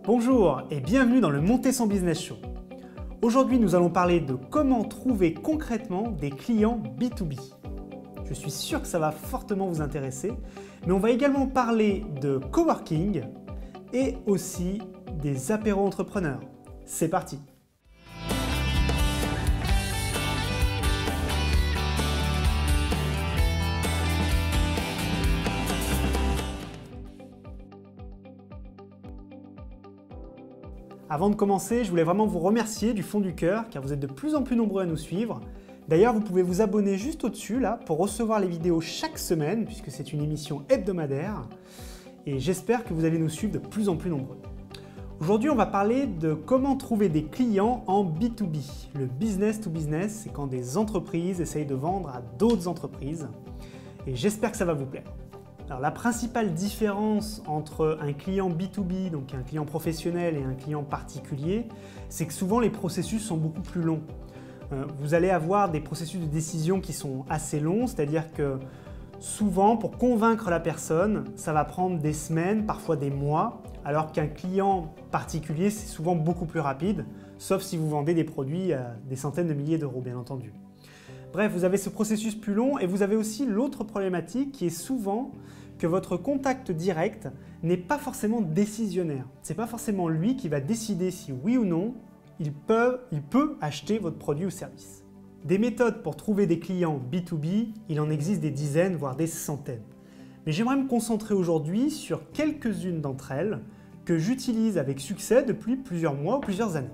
Bonjour et bienvenue dans le Monter son Business Show. Aujourd'hui, nous allons parler de comment trouver concrètement des clients B2B. Je suis sûr que ça va fortement vous intéresser, mais on va également parler de coworking et aussi des apéros entrepreneurs. C'est parti! Avant de commencer, je voulais vraiment vous remercier du fond du cœur car vous êtes de plus en plus nombreux à nous suivre. D'ailleurs, vous pouvez vous abonner juste au-dessus là pour recevoir les vidéos chaque semaine puisque c'est une émission hebdomadaire et j'espère que vous allez nous suivre de plus en plus nombreux. Aujourd'hui, on va parler de comment trouver des clients en B2B. Le business to business, c'est quand des entreprises essayent de vendre à d'autres entreprises et j'espère que ça va vous plaire. Alors, la principale différence entre un client B2B, donc un client professionnel, et un client particulier, c'est que souvent les processus sont beaucoup plus longs. Vous allez avoir des processus de décision qui sont assez longs, c'est-à-dire que souvent, pour convaincre la personne, ça va prendre des semaines, parfois des mois, alors qu'un client particulier, c'est souvent beaucoup plus rapide, sauf si vous vendez des produits à des centaines de milliers d'euros, bien entendu. Bref, vous avez ce processus plus long et vous avez aussi l'autre problématique qui est souvent que votre contact direct n'est pas forcément décisionnaire. Ce n'est pas forcément lui qui va décider si oui ou non il peut acheter votre produit ou service. Des méthodes pour trouver des clients B2B, il en existe des dizaines, voire des centaines. Mais j'aimerais me concentrer aujourd'hui sur quelques-unes d'entre elles que j'utilise avec succès depuis plusieurs mois ou plusieurs années.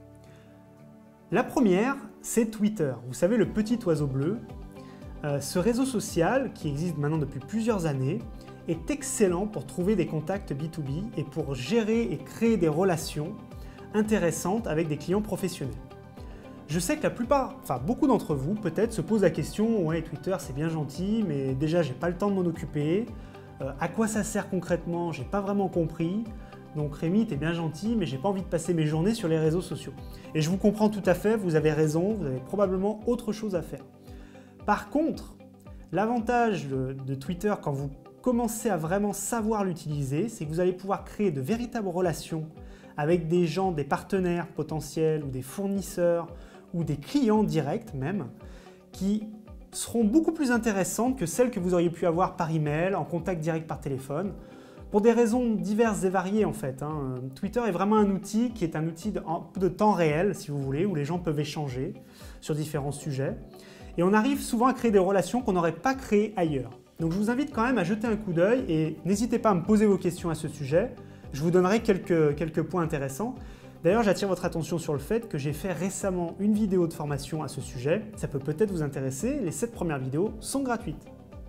La première, c'est Twitter. Vous savez, le petit oiseau bleu. Ce réseau social, qui existe maintenant depuis plusieurs années, est excellent pour trouver des contacts B2B et pour gérer et créer des relations intéressantes avec des clients professionnels. Je sais que beaucoup d'entre vous peut-être se posent la question « Ouais, Twitter c'est bien gentil, mais déjà j'ai pas le temps de m'en occuper. À quoi ça sert concrètement? J'ai pas vraiment compris. Donc Rémi, t'es bien gentil, mais j'ai pas envie de passer mes journées sur les réseaux sociaux. » Et je vous comprends tout à fait, vous avez raison, vous avez probablement autre chose à faire. Par contre, l'avantage de Twitter quand vous commencez à vraiment savoir l'utiliser, c'est que vous allez pouvoir créer de véritables relations avec des gens, des partenaires potentiels ou des fournisseurs ou des clients directs même, qui seront beaucoup plus intéressantes que celles que vous auriez pu avoir par email, en contact direct par téléphone, pour des raisons diverses et variées en fait. Twitter est vraiment un outil qui est un outil de temps réel, si vous voulez, où les gens peuvent échanger sur différents sujets. Et on arrive souvent à créer des relations qu'on n'aurait pas créées ailleurs. Donc je vous invite quand même à jeter un coup d'œil et n'hésitez pas à me poser vos questions à ce sujet. Je vous donnerai quelques points intéressants. D'ailleurs, j'attire votre attention sur le fait que j'ai fait récemment une vidéo de formation à ce sujet. Ça peut peut-être vous intéresser, les 7 premières vidéos sont gratuites.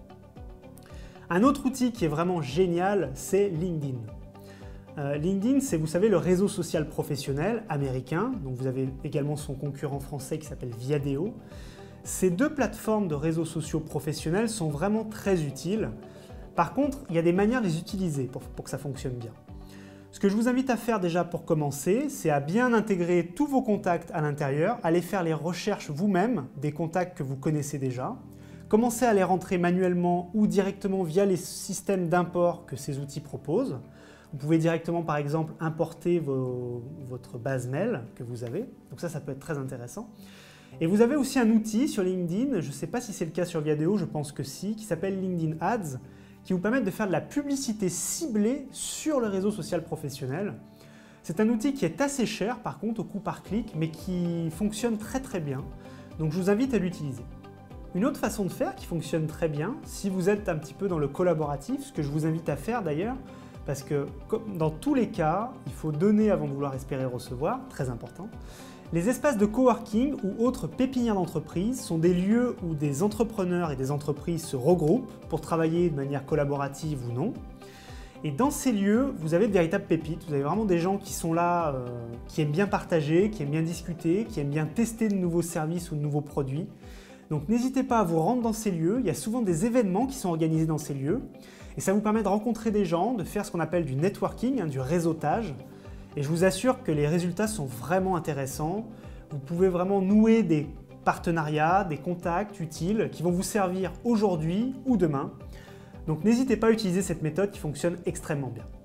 Un autre outil qui est vraiment génial, c'est LinkedIn. LinkedIn, c'est, vous savez, le réseau social professionnel américain. Donc vous avez également son concurrent français qui s'appelle Viadeo. Ces deux plateformes de réseaux sociaux professionnels sont vraiment très utiles. Par contre, il y a des manières de les utiliser pour que ça fonctionne bien. Ce que je vous invite à faire déjà pour commencer, c'est à bien intégrer tous vos contacts à l'intérieur, aller faire les recherches vous-même des contacts que vous connaissez déjà, commencer à les rentrer manuellement ou directement via les systèmes d'import que ces outils proposent. Vous pouvez directement, par exemple, importer votre base mail que vous avez. Donc ça peut être très intéressant. Et vous avez aussi un outil sur LinkedIn, je ne sais pas si c'est le cas sur Viadeo, je pense que si, qui s'appelle LinkedIn Ads, qui vous permet de faire de la publicité ciblée sur le réseau social professionnel. C'est un outil qui est assez cher, par contre, au coût par clic, mais qui fonctionne très très bien. Donc je vous invite à l'utiliser. Une autre façon de faire qui fonctionne très bien, si vous êtes un petit peu dans le collaboratif, ce que je vous invite à faire d'ailleurs, parce que dans tous les cas, il faut donner avant de vouloir espérer recevoir, très important. Les espaces de coworking ou autres pépinières d'entreprise sont des lieux où des entrepreneurs et des entreprises se regroupent pour travailler de manière collaborative ou non. Et dans ces lieux, vous avez de véritables pépites, vous avez vraiment des gens qui sont là, qui aiment bien partager, qui aiment bien discuter, qui aiment bien tester de nouveaux services ou de nouveaux produits. Donc n'hésitez pas à vous rendre dans ces lieux, il y a souvent des événements qui sont organisés dans ces lieux et ça vous permet de rencontrer des gens, de faire ce qu'on appelle du networking, du réseautage. Et je vous assure que les résultats sont vraiment intéressants. Vous pouvez vraiment nouer des partenariats, des contacts utiles qui vont vous servir aujourd'hui ou demain. Donc n'hésitez pas à utiliser cette méthode qui fonctionne extrêmement bien.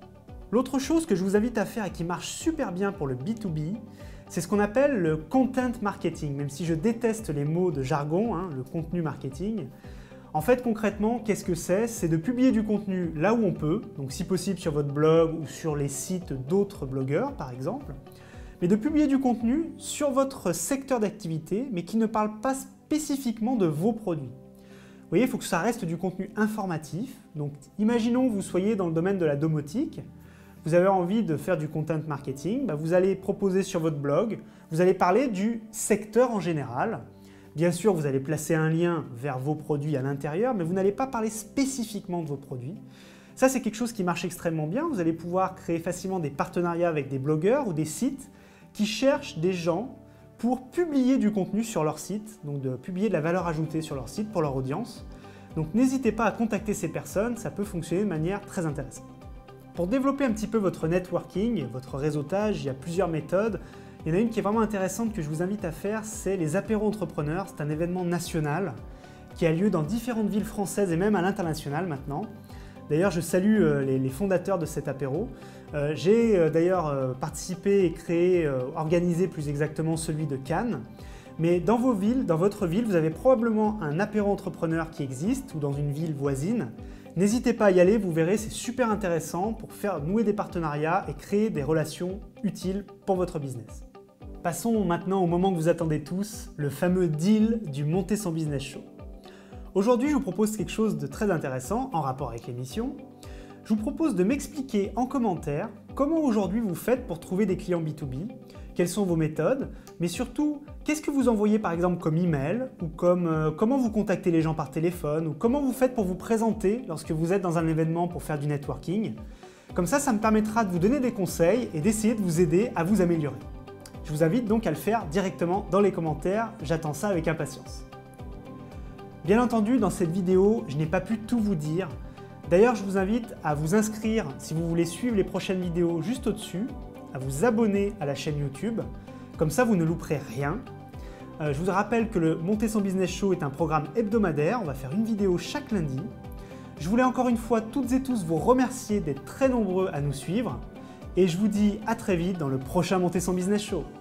L'autre chose que je vous invite à faire et qui marche super bien pour le B2B, c'est ce qu'on appelle le content marketing, même si je déteste les mots de jargon, le contenu marketing. En fait, concrètement, qu'est-ce que c'est? C'est de publier du contenu là où on peut, donc si possible sur votre blog ou sur les sites d'autres blogueurs par exemple, mais de publier du contenu sur votre secteur d'activité, mais qui ne parle pas spécifiquement de vos produits. Vous voyez, il faut que ça reste du contenu informatif. Donc imaginons que vous soyez dans le domaine de la domotique, vous avez envie de faire du content marketing, vous allez proposer sur votre blog, vous allez parler du secteur en général. Bien sûr, vous allez placer un lien vers vos produits à l'intérieur, mais vous n'allez pas parler spécifiquement de vos produits. Ça, c'est quelque chose qui marche extrêmement bien. Vous allez pouvoir créer facilement des partenariats avec des blogueurs ou des sites qui cherchent des gens pour publier du contenu sur leur site, donc de publier de la valeur ajoutée sur leur site pour leur audience. Donc n'hésitez pas à contacter ces personnes, ça peut fonctionner de manière très intéressante. Pour développer un petit peu votre networking, votre réseautage, il y a plusieurs méthodes. Il y en a une qui est vraiment intéressante que je vous invite à faire, c'est les apéros entrepreneurs. C'est un événement national qui a lieu dans différentes villes françaises et même à l'international maintenant. D'ailleurs, je salue les fondateurs de cet apéro. J'ai d'ailleurs participé et créé, organisé plus exactement celui de Cannes. Mais dans votre ville, vous avez probablement un apéro entrepreneur qui existe ou dans une ville voisine. N'hésitez pas à y aller, vous verrez, c'est super intéressant pour faire nouer des partenariats et créer des relations utiles pour votre business. Passons maintenant au moment que vous attendez tous, le fameux deal du Monter son Business Show. Aujourd'hui, je vous propose quelque chose de très intéressant en rapport avec l'émission. Je vous propose de m'expliquer en commentaire comment aujourd'hui vous faites pour trouver des clients B2B, quelles sont vos méthodes, mais surtout, qu'est-ce que vous envoyez par exemple comme email ou comment vous contactez les gens par téléphone ou comment vous faites pour vous présenter lorsque vous êtes dans un événement pour faire du networking. Comme ça me permettra de vous donner des conseils et d'essayer de vous aider à vous améliorer. Je vous invite donc à le faire directement dans les commentaires, j'attends ça avec impatience. Bien entendu, dans cette vidéo, je n'ai pas pu tout vous dire. D'ailleurs, je vous invite à vous inscrire si vous voulez suivre les prochaines vidéos juste au-dessus, à vous abonner à la chaîne YouTube, comme ça vous ne louperez rien. Je vous rappelle que le Monter son Business Show est un programme hebdomadaire, on va faire une vidéo chaque lundi. Je voulais encore une fois toutes et tous vous remercier d'être très nombreux à nous suivre et je vous dis à très vite dans le prochain Monter son Business Show.